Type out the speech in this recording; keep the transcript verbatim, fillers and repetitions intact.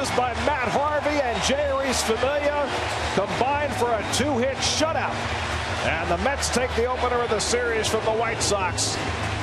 pitches by Matt Harvey and Jeurys Familia combined for a two-hit shutout. And the Mets take the opener of the series from the White Sox.